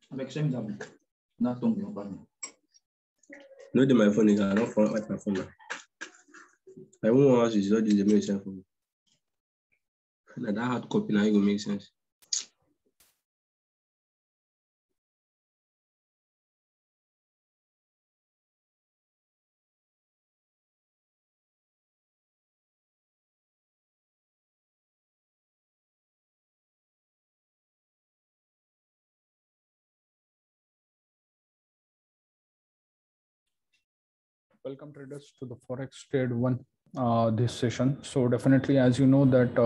Avec 5 ans, n'a tombé en bas. No, my phone is not phone like my phone. I won't want to use the make sense for me. Now that hard copy now it will make sense. Welcome traders to the Forex Trade 1 this session. So definitely, as you know that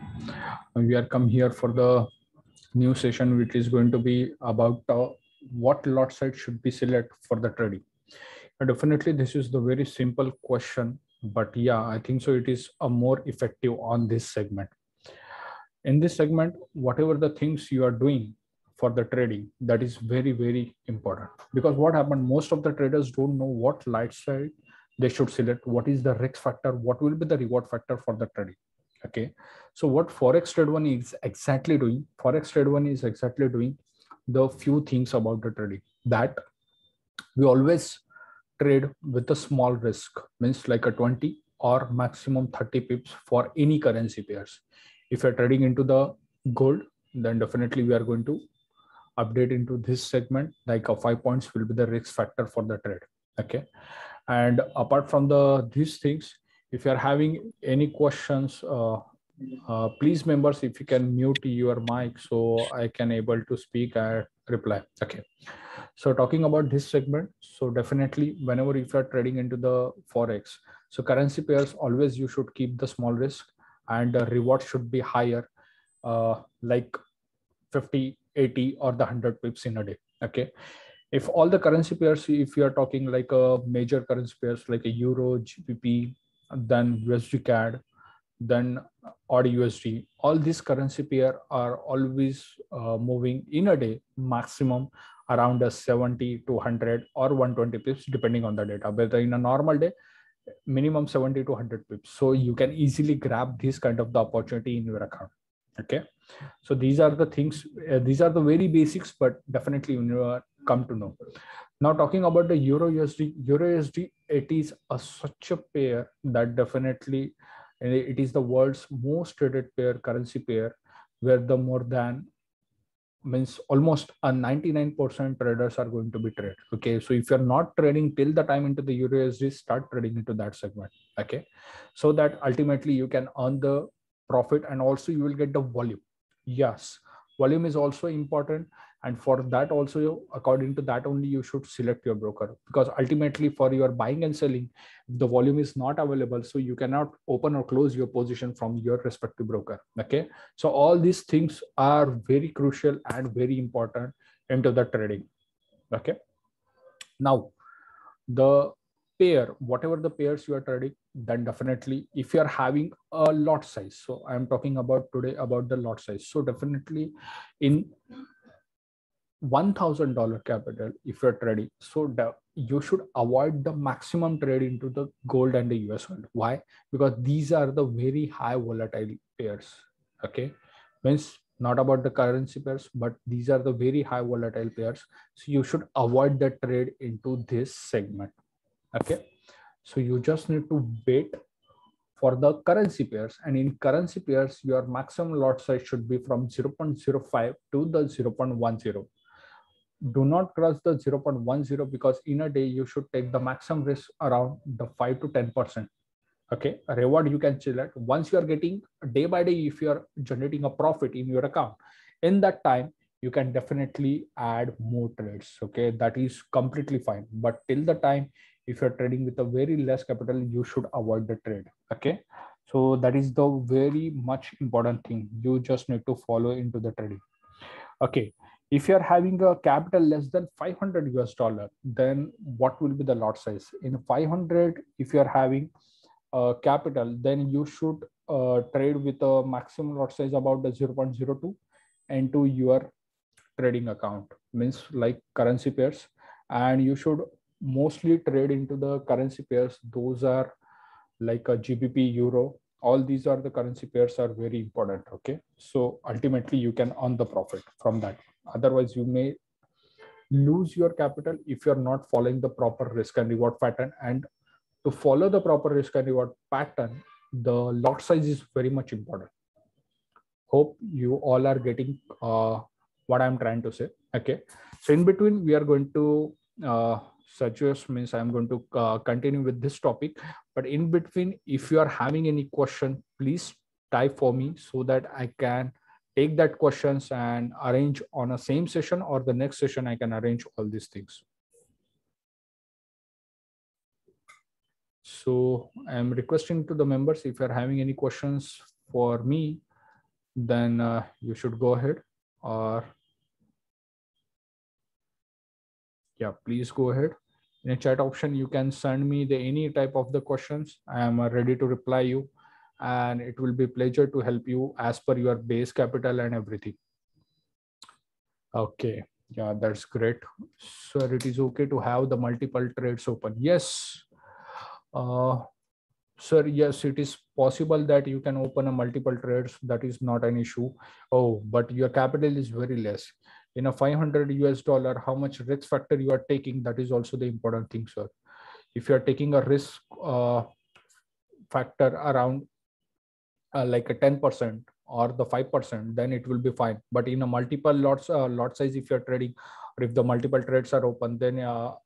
we are come here for the new session, which is going to be about what lot size should be select for the trading. Definitely, this is the very simple question, but yeah, I think so it is a more effective on this segment. In this segment, whatever the things you are doing for the trading, that is very, very important, because what happened, most of the traders don't know what light side they should select, what is the risk factor, what will be the reward factor for the trading. Okay, so what Forex Trade 1 is exactly doing, Forex Trade 1 is exactly doing the few things about the trading, that we always trade with a small risk, means like a 20 or maximum 30 pips for any currency pairs. If you're trading into the gold, then definitely we are going to update into this segment, like a 5 points will be the risk factor for the trade. Okay, and apart from these things, if you are having any questions, please members, if you can mute your mic so I can able to speak and reply. Okay, so talking about this segment, so definitely whenever if you are trading into the Forex, so currency pairs, always you should keep the small risk, and the reward should be higher, like 50, 80 or the 100 pips in a day. Okay, if all the currency pairs, if you are talking like a major currency pairs like a euro, GBP, then USD CAD, then odd USD, all these currency pair are always moving in a day maximum around a 70 to 100 or 120 pips depending on the data, but in a normal day minimum 70 to 100 pips, so you can easily grab this kind of the opportunity in your account. Okay, so these are the things, these are the very basics, but definitely you come to know. Now talking about the euro USD, it is such a pair that definitely it is the world's most traded pair, currency pair, where the more than, means almost a 99% traders are going to be traded. Okay, so if you're not trading till the time into the euro USD, start trading into that segment. Okay, so that ultimately you can earn the profit, and also you will get the volume. Yes, volume is also important, and for that also, according to that only you should select your broker, because ultimately for your buying and selling, if the volume is not available, so you cannot open or close your position from your respective broker. Okay, so all these things are very crucial and very important into the trading. Okay, now the pair, whatever the pairs you are trading, then definitely if you are having a lot size, so I am talking about today about the lot size, so definitely in $1,000 capital if you're trading, so you should avoid the maximum trade into the gold and the US gold. Why? Because these are the very high volatile pairs. Okay, means not about the currency pairs, but these are the very high volatile pairs, so you should avoid the trade into this segment. Okay, so you just need to wait for the currency pairs, and in currency pairs your maximum lot size should be from 0.05 to the 0.10. Do not cross the 0.10, because in a day you should take the maximum risk around the 5 to 10%. Okay, a reward you can select once you are getting day by day, if you are generating a profit in your account, in that time you can definitely add more trades. Okay, that is completely fine, but till the time if you're trading with a very less capital, you should avoid the trade. Okay, so that is the very much important thing you just need to follow into the trading. Okay, if you're having a capital less than 500 US dollar, then what will be the lot size? In 500, if you're having capital, then you should trade with a maximum lot size about the 0.02 into your trading account, means like currency pairs, and you should mostly trade into the currency pairs. Those are like a GBP, euro, all these are the currency pairs are very important. Okay, so ultimately you can earn the profit from that. Otherwise you may lose your capital if you're not following the proper risk and reward pattern. And to follow the proper risk and reward pattern, the lot size is very much important. Hope you all are getting what I'm trying to say. Okay, so in between we are going to suggest, means I'm going to continue with this topic, but in between, if you are having any question, please type for me so that I can take that questions and arrange on a same session, or the next session I can arrange all these things. So I'm requesting to the members, if you're having any questions for me, then you should go ahead, or yeah, please go ahead. In a chat option, you can send me any type of the questions. I am ready to reply you, and it will be a pleasure to help you as per your base capital and everything. Okay, yeah, that's great. So it is okay to have the multiple trades open. Yes, sir, yes, it is possible that you can open a multiple trades. That is not an issue. Oh, but your capital is very less. In a $500 US, how much risk factor you are taking, that is also the important thing, sir. If you are taking a risk factor around like a 10% or the 5%, then it will be fine. But in a multiple lot size, if you're trading, or if the multiple trades are open, then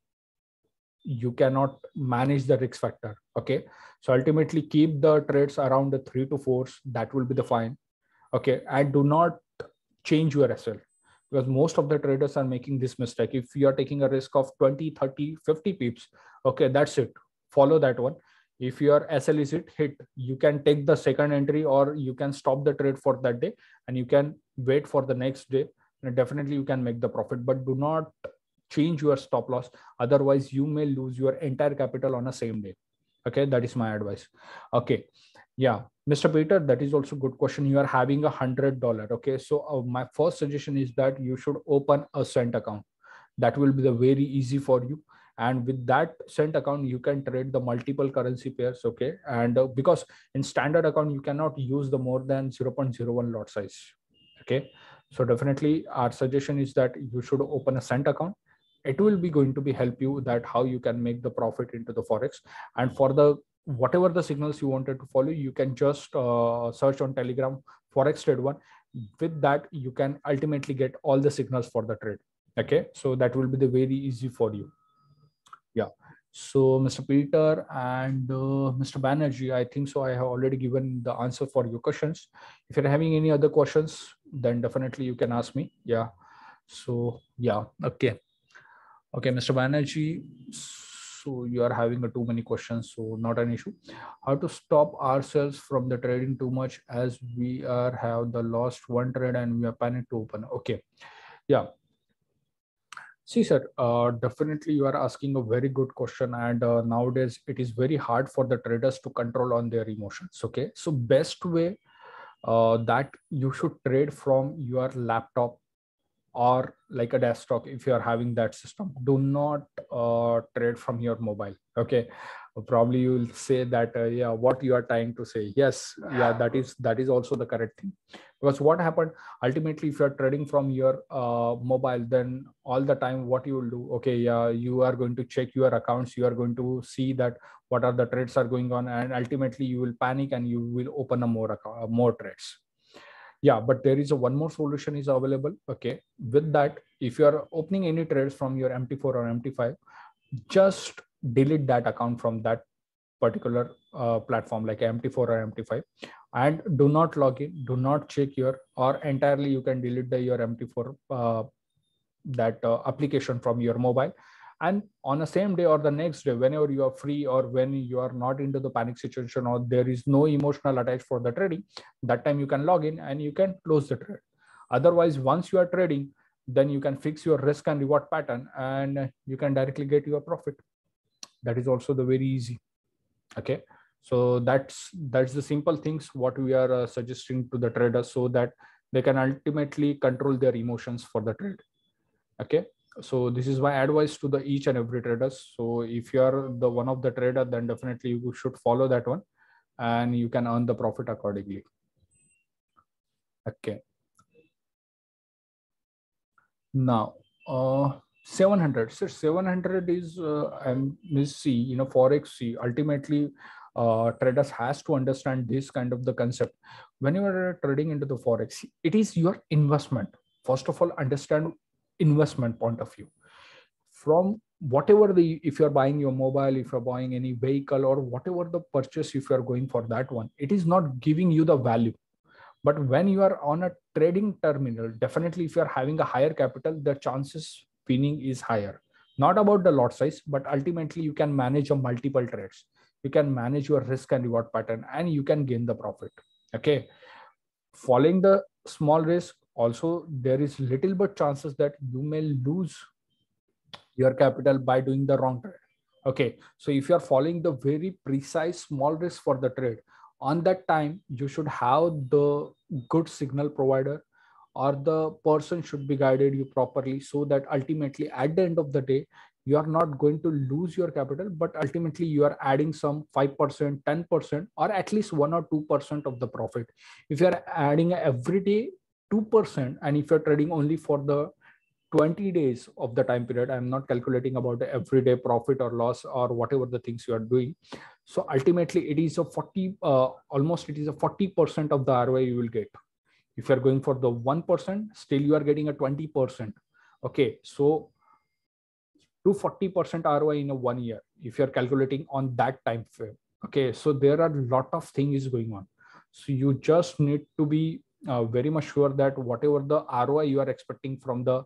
you cannot manage the risk factor. Okay, so ultimately keep the trades around the 3 to 4s. That will be the fine. Okay, and do not change your SL, because most of the traders are making this mistake. If you are taking a risk of 20, 30, 50 pips, okay, that's it, follow that one. If your SL is hit, you can take the second entry, or you can stop the trade for that day and you can wait for the next day, and definitely you can make the profit. But do not change your stop loss, otherwise you may lose your entire capital on the same day. Okay, that is my advice. Okay, yeah, Mr. Peter, that is also good question. You are having $100. Okay, so my first suggestion is that you should open a cent account. That will be the very easy for you, and with that cent account you can trade the multiple currency pairs. Okay, and because in standard account you cannot use the more than 0.01 lot size. Okay, so definitely our suggestion is that you should open a cent account. It will be going to be help you that how you can make the profit into the forex. And for the whatever the signals you wanted to follow, you can just search on Telegram forex trade 1. With that you can ultimately get all the signals for the trade. Okay, so that will be the very easy for you. Yeah, so Mr. Peter and Mr. Banerjee, I think so I have already given the answer for your questions. If you're having any other questions, then definitely you can ask me. Yeah, so yeah, okay, Mr. Banerjee, so you are having too many questions, so not an issue. How to stop ourselves from the trading too much, as we have the lost one trade and we are panicked to open. Okay, yeah. See, sir, definitely you are asking a very good question, and nowadays it is very hard for the traders to control on their emotions. Okay, so best way that you should trade from your laptop or like a desktop. If you are having that system, do not trade from your mobile. Okay, probably you will say that yeah, what you are trying to say. Yes, yeah, that is also the correct thing. Because what happened ultimately, if you are trading from your mobile, then all the time what you will do, okay, yeah, you are going to check your accounts, you are going to see that what are the trades are going on, and ultimately you will panic and you will open a more trades. Yeah, but there is one more solution is available. Okay, with that, if you are opening any trades from your MT4 or MT5, just delete that account from that particular platform like MT4 or MT5, and do not log in, do not check your, or entirely you can delete your MT4 application from your mobile. And on the same day or the next day, whenever you are free, or when you are not into the panic situation, or there is no emotional attached for the trading, that time you can log in and you can close the trade. Otherwise, once you are trading, then you can fix your risk and reward pattern and you can directly get your profit. That is also the very easy. Okay, so that's the simple things what we are suggesting to the traders, so that they can ultimately control their emotions for the trade. Okay, so this is my advice to the each and every traders. So if you are the one of the trader, then definitely you should follow that one and you can earn the profit accordingly. Okay, now 700. So 700 is see, forex. See, ultimately, traders has to understand this kind of the concept. When you are trading into the forex, it is your investment. First of all, understand investment point of view. From whatever if you're buying your mobile, if you're buying any vehicle or whatever the purchase, if you're going for that one, it is not giving you the value. But when you are on a trading terminal, definitely if you're having a higher capital, the chances winning is higher. Not about the lot size, but ultimately you can manage a multiple trades. You can manage your risk and reward pattern, and you can gain the profit. Okay. Following the small risk, also there is little bit chances that you may lose your capital by doing the wrong trade. Okay. So if you're following the very precise small risk for the trade, on that time, you should have the good signal provider, or the person should be guided you properly, so that ultimately at the end of the day, you are not going to lose your capital, but ultimately you are adding some 5%, 10%, or at least 1 or 2% of the profit. If you are adding every day 2%, and if you're trading only for the 20 days of the time period, I'm not calculating about the everyday profit or loss or whatever the things you are doing. So ultimately it is a 40, almost it is a 40% of the ROI you will get. If you're going for the 1%, still you are getting a 20%. Okay. So to 40% ROI in a 1 year, if you're calculating on that time frame. Okay. So there are a lot of things going on. So you just need to be very much sure that whatever the ROI you are expecting from the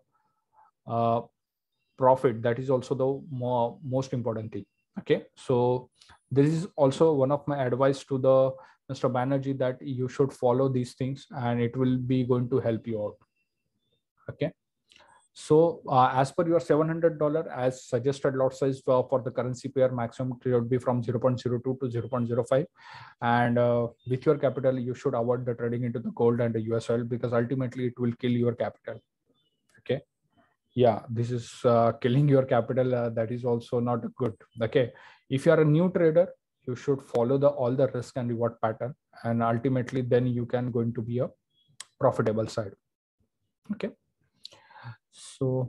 profit, that is also the most important thing. Okay. So this is also one of my advice to the Mr. Banerjee, that you should follow these things and it will be going to help you out. Okay. So as per your $700, as suggested lot size for the currency pair, maximum trade would be from 0.02 to 0.05. And with your capital, you should avoid the trading into the gold and the US oil, because ultimately it will kill your capital. Okay. Yeah, this is killing your capital. That is also not good. Okay. If you are a new trader, you should follow all the risk and reward pattern, and ultimately then you can going to be a profitable side. Okay. So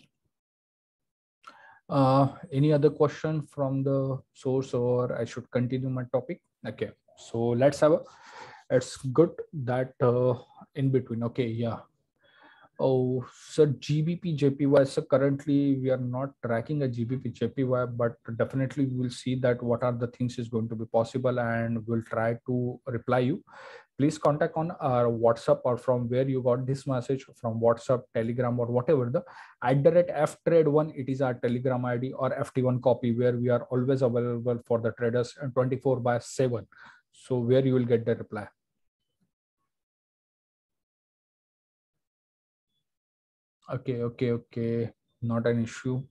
any other question from the source, or I should continue my topic? Okay. So let's it's good that in between. Okay. Yeah. Oh, so GBP JPY. So currently we are not tracking a GBP JPY, but definitely we will see that what are the things is going to be possible, and we'll try to reply you. Please contact on our WhatsApp, or from where you got this message, from WhatsApp, Telegram, or whatever the @FTrade1. It is our Telegram ID, or FT1 copy, where we are always available for the traders 24/7. So where you will get the reply. Okay. Not an issue.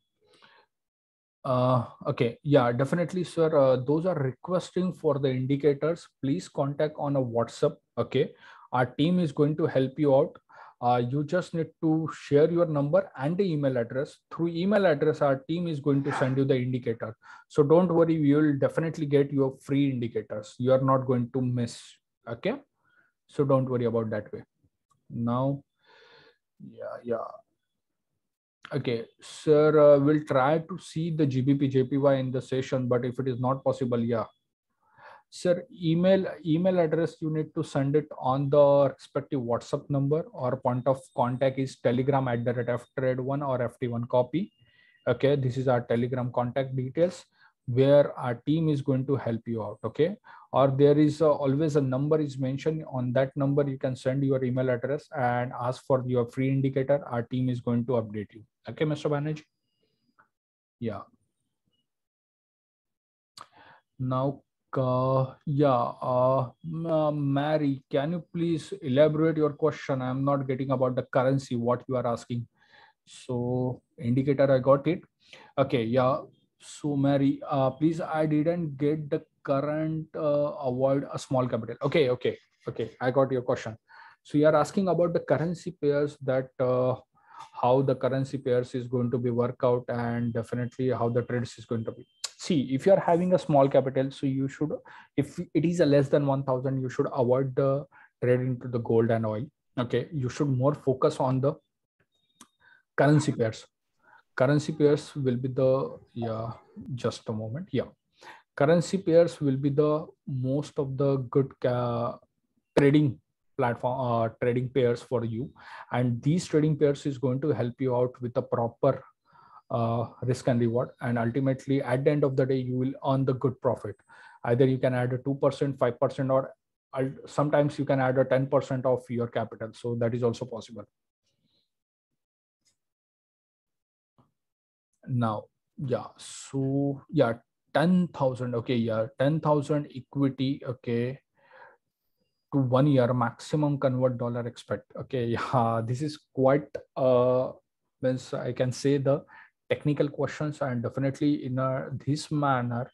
Okay. Yeah, definitely, sir. Those are requesting for the indicators. Please contact on a WhatsApp. Okay. Our team is going to help you out. You just need to share your number and the email address. Through email address, our team is going to send you the indicator. So don't worry, you will definitely get your free indicators. You are not going to miss. Okay. So don't worry about that way. Now, yeah. Okay, sir, we'll try to see the GBP JPY in the session, but if it is not possible, yeah. Sir, email address, you need to send it on the respective WhatsApp number, or point of contact is Telegram @FTrade1 or FT1 copy. Okay, this is our Telegram contact details, where our team is going to help you out. Okay, or there is always a number is mentioned. On that number, you can send your email address and ask for your free indicator. Our team is going to update you. Okay, Mr. Banerjee. Yeah. Now, Mary, can you please elaborate your question? I'm not getting about the currency, what you are asking. So indicator, I got it. Okay, yeah. So Mary, please, I didn't get the current avoid a small capital. Okay. I got your question. So you are asking about the currency pairs, that how the currency pairs is going to be work out, and definitely how the trades is going to be. See, if you are having a small capital, so you should, if it is a less than 1,000, you should avoid the trade into the gold and oil. Okay, you should more focus on the currency pairs. currency pairs will be the, just a moment. Currency pairs will be the most of the good trading platform, trading pairs for you. And these trading pairs is going to help you out with the proper risk and reward. And ultimately, at the end of the day, you will earn the good profit. Either you can add a 2%, 5%, or sometimes you can add a 10% of your capital. So that is also possible. Now, so 10,000. Okay, 10,000 equity. Okay, to 1 year maximum convert dollar expect. Okay, this is quite means I can say the technical questions, and definitely in this manner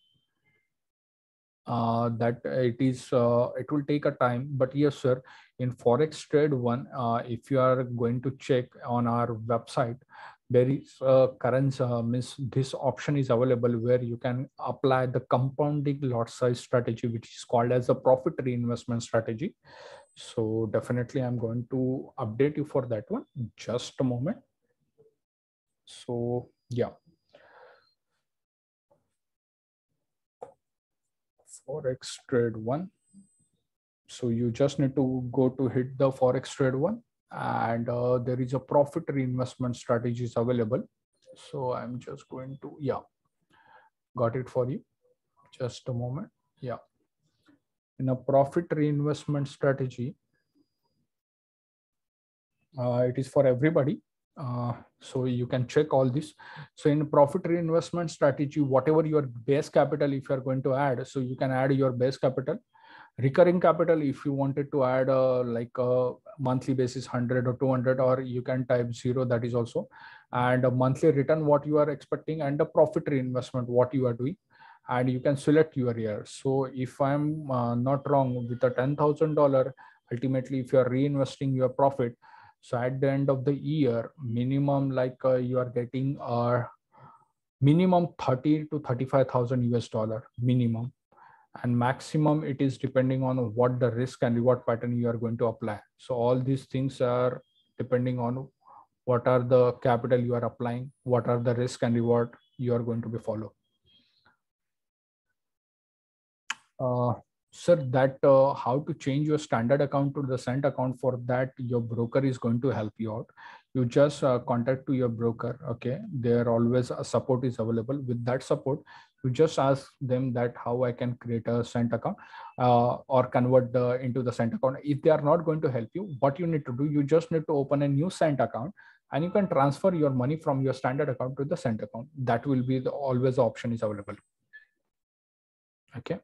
that it will take a time. But yes, sir, in Forex Trade One, if you are going to check on our website, there is current means this option is available where you can apply the compounding lot size strategy, which is called as a profit reinvestment strategy. So definitely I'm going to update you for that one. Just a moment. So Forex Trade One. So you just need to go to hit the Forex Trade One, and there is a profit reinvestment strategies available. So I'm just going to, got it for you. Just a moment. In a profit reinvestment strategy, it is for everybody. So you can check all this. So in profit reinvestment strategy, whatever your base capital, if you are going to add, so you can add your base capital. Recurring capital, if you wanted to add like a monthly basis 100 or 200, or you can type 0, that is also. And a monthly return, what you are expecting, and the profit reinvestment, what you are doing. And you can select your year. So if I'm not wrong, with a $10,000, ultimately, if you are reinvesting your profit, so at the end of the year, minimum like you are getting minimum 30 to 35,000 US dollar minimum, and maximum it is depending on what the risk and reward pattern you are going to apply. So all these things are depending on what are the capital you are applying, what are the risk and reward you are going to be follow. Sir, that how to change your standard account to the cent account, for that your broker is going to help you out. You just contact to your broker. Okay, there always a support is available. With that support, you just ask them that how I can create a cent account or convert into the cent account. If they are not going to help you, what you need to do, you just need to open a new cent account, and you can transfer your money from your standard account to the cent account. That will be always the option is available. Okay.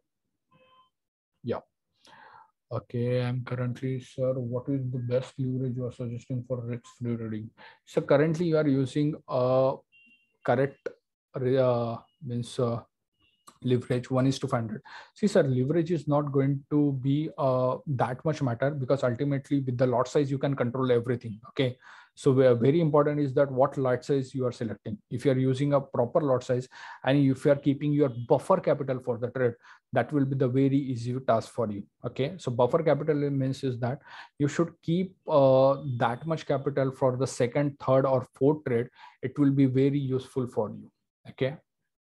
Okay, I'm currently, sir, what is the best leverage you are suggesting for risk-free trading? So currently you are using correct means leverage 1:500. See, sir, leverage is not going to be that much matter, because ultimately with the lot size you can control everything. Okay, so very important is that what lot size you are selecting. If you are using a proper lot size, and if you are keeping your buffer capital for the trade, that will be the very easy task for you. Okay, so buffer capital means is that you should keep that much capital for the second, third, or fourth trade. It will be very useful for you. Okay.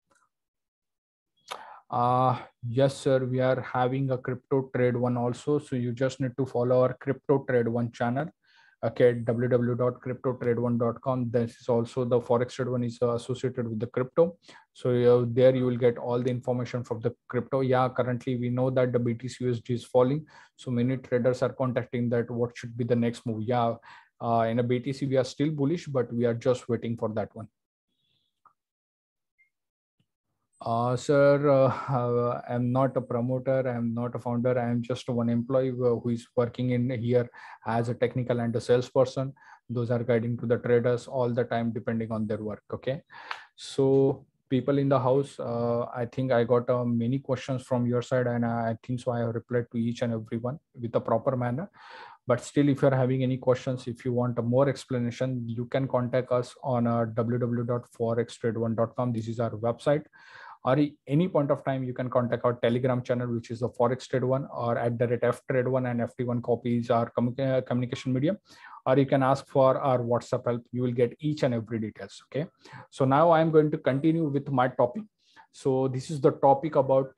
Yes, sir, we are having a Crypto Trade One also. So you just need to follow our Crypto Trade One channel. Okay, www.cryptotrade1.com. This is also the Forex Trade One is associated with the crypto. So there you will get all the information from the crypto. Yeah, currently we know that the BTC USD is falling. So many traders are contacting that what should be the next move. Yeah, in a BTC we are still bullish, but we are just waiting for that one. Sir, I'm not a promoter. I'm not a founder. I'm just one employee who is working in here as a technical and a salesperson. Those are guiding to the traders all the time, depending on their work. Okay. So people in the house, I think I got many questions from your side, and I think so I have replied to each and every one with a proper manner. But still, if you're having any questions, if you want a more explanation, you can contact us on www.forextrade1.com. This is our website. Or any point of time, you can contact our Telegram channel, which is the Forex Trade One, or @FTrade1 and FT1 copies our communication medium. or you can ask for our WhatsApp help. You will get each and every details. Okay. So now I'm going to continue with my topic. So this is the topic about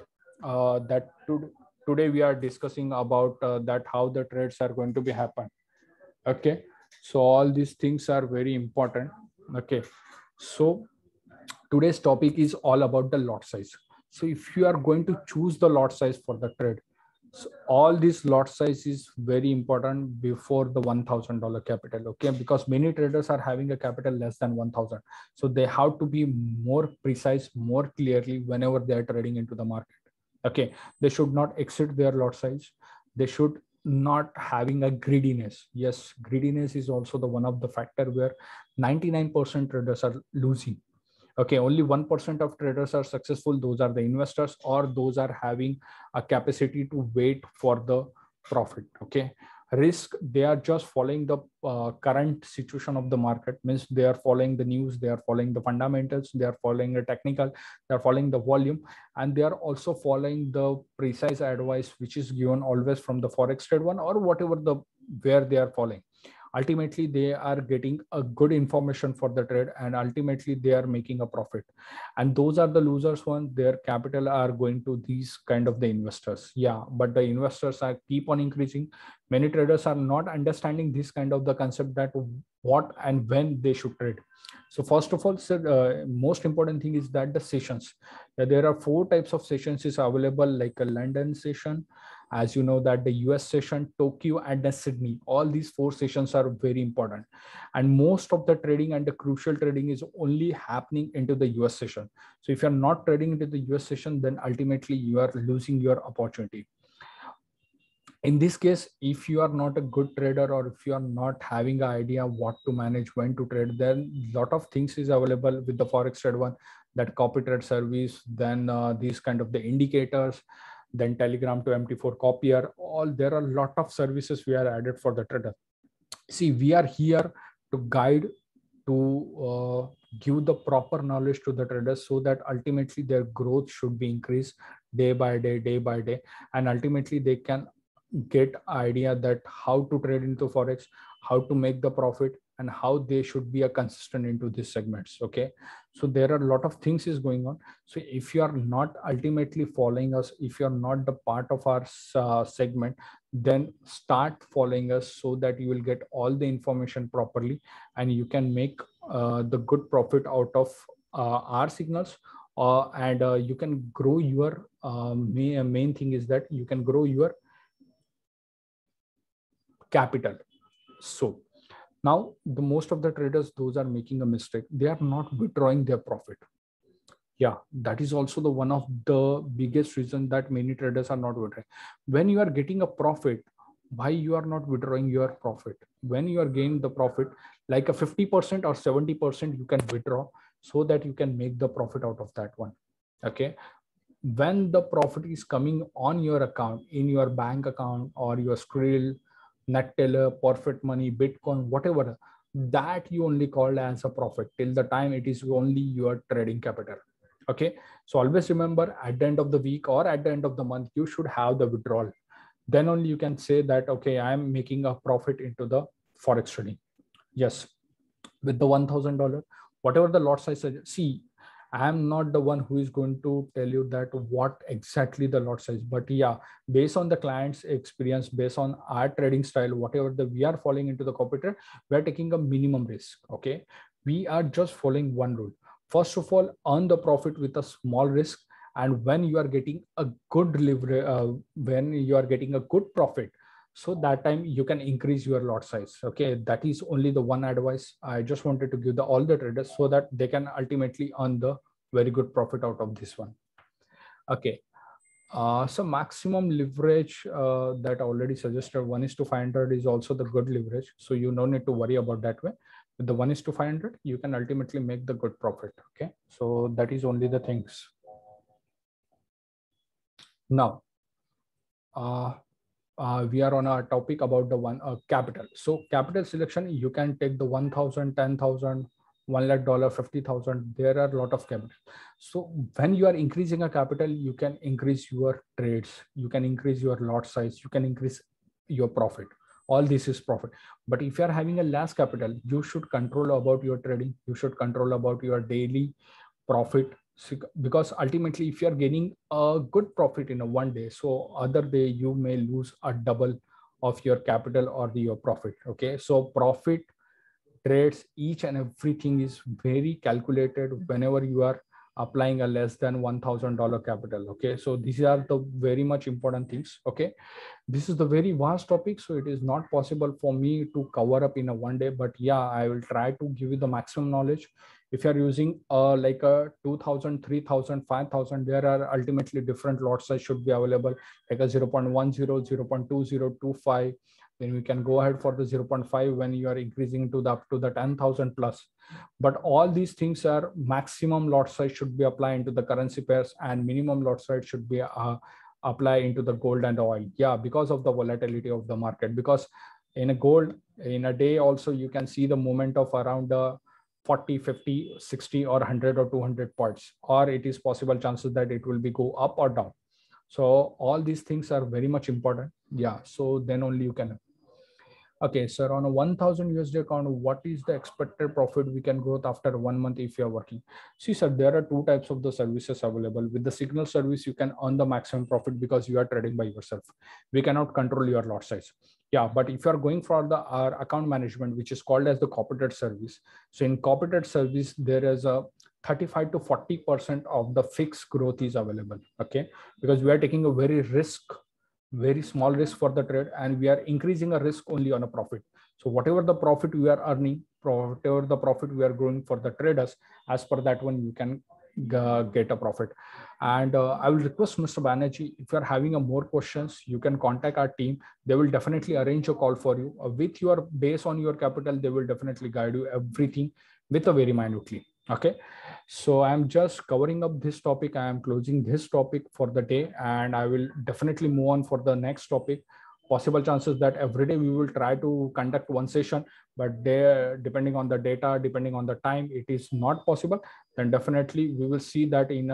today we are discussing about that how the trades are going to be happen. Okay. So all these things are very important. Okay. So today's topic is all about the lot size. So if you are going to choose the lot size for the trade, so all this lot size is very important before the $1,000 capital. Okay, because many traders are having a capital less than 1,000. So they have to be more precise, more clearly whenever they are trading into the market. Okay, they should not exceed their lot size. They should not having a greediness. Yes, greediness is also the one of the factor where 99% traders are losing. Okay, only 1% of traders are successful. Those are the investors, or those are having a capacity to wait for the profit. Okay, risk, they are just following the current situation of the market, means they are following the news, they are following the fundamentals, they are following the technical, they are following the volume, and they are also following the precise advice which is given always from the Forex Trade One or whatever the where they are following. Ultimately they are getting a good information for the trade, and ultimately they are making a profit. And those are the losers one, their capital are going to these kind of the investors. Yeah, but the investors are keep on increasing. Many traders are not understanding this kind of the concept that what and when they should trade. So first of all, most important thing is that the sessions. There are 4 types of sessions is available, like a London session, as you know, that the US session, Tokyo, and the Sydney. All these 4 sessions are very important, and most of the trading and the crucial trading is only happening into the US session. So if you're not trading into the US session, then ultimately you are losing your opportunity. In this case, if you are not a good trader, or if you are not having an idea what to manage, when to trade, then a lot of things is available with the Forex Trade One, that copy trade service, then these kind of the indicators, then Telegram to MT4 copier. All there are a lot of services we are added for the trader. See, we are here to guide, to give the proper knowledge to the traders, so that ultimately their growth should be increased day by day, and ultimately they can get idea that how to trade into Forex, how to make the profit, and how they should be a consistent into these segments. Okay, so there are a lot of things is going on. So if you are not ultimately following us, if you are not the part of our segment, then start following us, so that you will get all the information properly, and you can make the good profit out of our signals. And you can grow your main thing is that you can grow your capital. So now the most of the traders, those are making a mistake. They are not withdrawing their profit. Yeah, that is also the one of the biggest reason that many traders are not withdrawing. When you are getting a profit, why you are not withdrawing your profit? When you are gaining the profit, like a 50% or 70%, you can withdraw, so that you can make the profit out of that one. Okay, when the profit is coming on your account, in your bank account, or your Skrill, Neteller, Perfect Money, Bitcoin, whatever, that you only call as a profit till the time it is only your trading capital. Okay, so always remember, at the end of the week or at the end of the month, you should have the withdrawal. Then only you can say that, okay, I am making a profit into the Forex trading. Yes, with the $1,000, whatever the lot size. See, I am not the one who is going to tell you that what exactly the lot size, but yeah, based on the client's experience, based on our trading style, whatever we are following into the copy trade, we are taking a minimum risk. Okay, we are just following one rule. First of all, earn the profit with a small risk, and when you are getting a good delivery, when you are getting a good profit, so that time you can increase your lot size. Okay, that is only the one advice I just wanted to give all the traders, so that they can ultimately earn the very good profit out of this one. Okay, so maximum leverage that I already suggested, 1:500 is also the good leverage, so you no need to worry about that way. With the 1:500, you can ultimately make the good profit. Okay, so that is only the things. Now we are on a topic about the capital. So capital selection, you can take the 1,000, 10,000, $1 lakh, 50,000. There are a lot of capital. So when you are increasing a capital, you can increase your trades, you can increase your lot size, you can increase your profit. all this is profit. But if you are having a less capital, you should control about your trading. You should control about your daily profit, because ultimately if you are gaining a good profit in a one day, so other day you may lose a double of your capital or your profit. Okay, so profit trades, each and everything is very calculated whenever you are applying a less than $1,000 capital. Okay, so these are the very much important things. Okay, this is the very vast topic, so it is not possible for me to cover up in a one day, but yeah, I will try to give you the maximum knowledge. If you are using like a 2,000, 3,000, 5,000, there are ultimately different lot size should be available, like a 0.10, 0.20, 25. Then we can go ahead for the 0.5 when you are increasing to the up to the 10,000 plus. But all these things are maximum lot size should be applied into the currency pairs, and minimum lot size should be apply into the gold and oil. Yeah, because of the volatility of the market. Because in a gold, in a day also you can see the movement of around 40, 50, 60 or 100 or 200 points, or it is possible chances that it will be go up or down. So all these things are very much important. Yeah, so then only you can. Okay, sir, on a 1,000 USD account, what is the expected profit we can growth after 1 month if you are working? See, sir, there are two types of the services available. With the signal service, you can earn the maximum profit because you are trading by yourself. We cannot control your lot size. Yeah, but if you are going for the account management, which is called as the corporate service. So in corporate service, there is a 35 to 40% of the fixed growth is available. Okay, because we are taking a very small risk for the trade, and we are increasing a risk only on a profit. So whatever the profit we are earning, whatever the profit we are growing for the traders, as per that one you can get a profit. And I will request Mr. Banerjee, if you are having a more questions, you can contact our team. They will definitely arrange a call for you with your based on your capital. They will definitely guide you everything with a very minutely. Okay, so I'm just covering up this topic. I am closing this topic for the day, and I will definitely move on for the next topic. Possible chances that every day we will try to conduct one session, but there, depending on the data, depending on the time, it is not possible. Then definitely we will see that in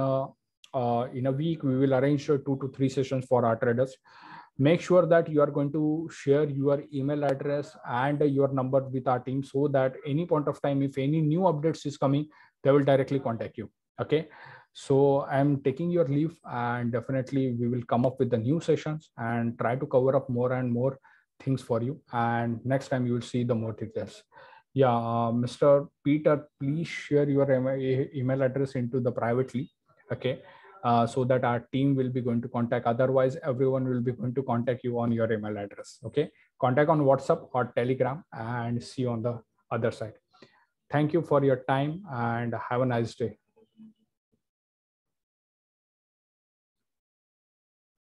a week we will arrange 2 to 3 sessions for our traders. Make sure that you are going to share your email address and your number with our team, so that any point of time, if any new updates is coming, they will directly contact you. Okay, so I'm taking your leave, and definitely we will come up with the new sessions and try to cover up more and more things for you. And next time you will see the more details. Yeah, Mr. Peter, please share your email address into the privately. Okay, so that our team will be going to contact. Otherwise, everyone will be going to contact you on your email address. Okay, contact on WhatsApp or Telegram, and see you on the other side. Thank you for your time, and have a nice day.